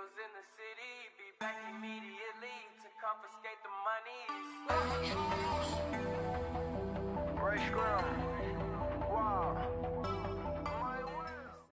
Angels in the city, be back immediately to confiscate the monies.